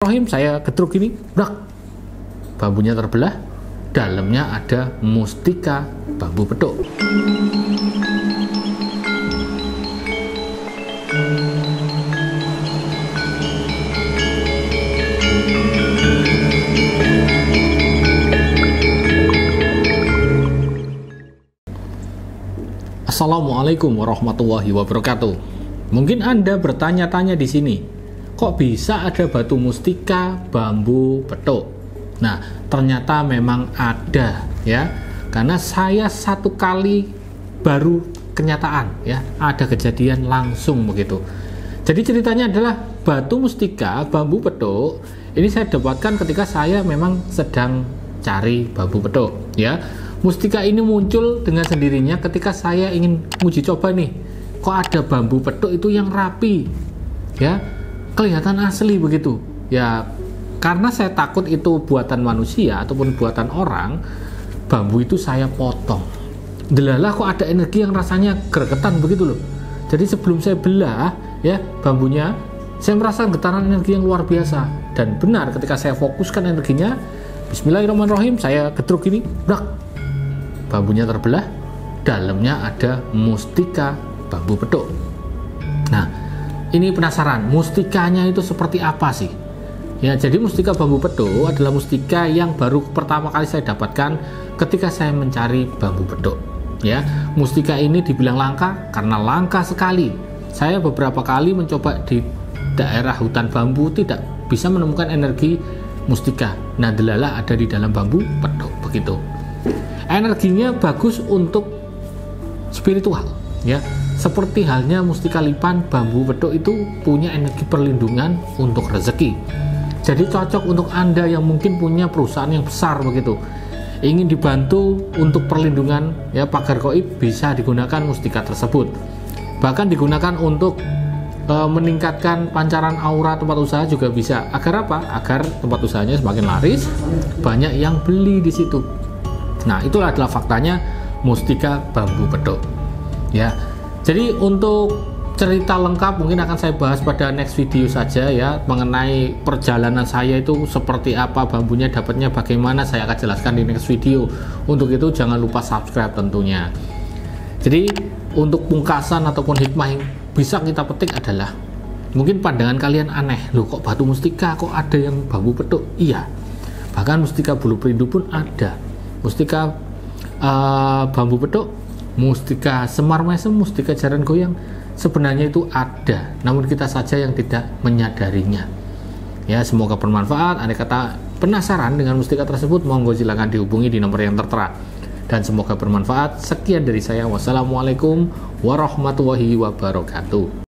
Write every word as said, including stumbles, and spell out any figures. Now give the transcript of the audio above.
Bismillahirrahmanirrahim, saya getruk ini, brak, bambunya terbelah, dalamnya ada mustika bambu petuk. Assalamualaikum warahmatullahi wabarakatuh. Mungkin Anda bertanya-tanya di sini, kok bisa ada batu mustika bambu petuk? Nah, ternyata memang ada ya. Karena saya satu kali baru kenyataan ya, ada kejadian langsung begitu. Jadi ceritanya adalah batu mustika bambu petuk ini saya dapatkan ketika saya memang sedang cari bambu petuk ya. Mustika ini muncul dengan sendirinya ketika saya ingin uji coba nih, kok ada bambu petuk itu yang rapi ya, kelihatan asli begitu ya. Karena saya takut itu buatan manusia ataupun buatan orang, bambu itu saya potong. Delalah kok ada energi yang rasanya gregetan begitu loh. Jadi sebelum saya belah ya bambunya, saya merasakan getaran energi yang luar biasa. Dan benar ketika saya fokuskan energinya, Bismillahirrahmanirrahim, saya getruk ini, brak, bambunya terbelah, dalamnya ada mustika bambu petuk. Nah, ini penasaran, mustikanya itu seperti apa sih? Ya, jadi mustika bambu petuk adalah mustika yang baru pertama kali saya dapatkan ketika saya mencari bambu petuk. Ya, mustika ini dibilang langka karena langka sekali. Saya beberapa kali mencoba di daerah hutan bambu tidak bisa menemukan energi mustika. Nah, delalah ada di dalam bambu petuk begitu. Energinya bagus untuk spiritual ya, seperti halnya mustika lipan, bambu petuk itu punya energi perlindungan untuk rezeki. Jadi cocok untuk Anda yang mungkin punya perusahaan yang besar begitu, ingin dibantu untuk perlindungan ya, pagar gaib, bisa digunakan mustika tersebut. Bahkan digunakan untuk e, meningkatkan pancaran aura tempat usaha juga bisa. Agar apa? Agar tempat usahanya semakin laris, banyak yang beli di situ. Nah, itulah adalah faktanya mustika bambu petuk ya. Jadi untuk cerita lengkap mungkin akan saya bahas pada next video saja ya, mengenai perjalanan saya itu seperti apa, bambunya dapatnya bagaimana, saya akan jelaskan di next video. Untuk itu jangan lupa subscribe tentunya. Jadi untuk pungkasan ataupun hikmah yang bisa kita petik adalah, mungkin pandangan kalian aneh, loh kok batu mustika kok ada yang bambu petuk? Iya, bahkan mustika bulu perindu pun ada. Mustika uh, bambu petuk, mustika semar mesem, mustika jaran goyang, sebenarnya itu ada, namun kita saja yang tidak menyadarinya ya. Semoga bermanfaat. Andai kata penasaran dengan mustika tersebut, monggo silakan dihubungi di nomor yang tertera, dan semoga bermanfaat. Sekian dari saya, wassalamualaikum warahmatullahi wabarakatuh.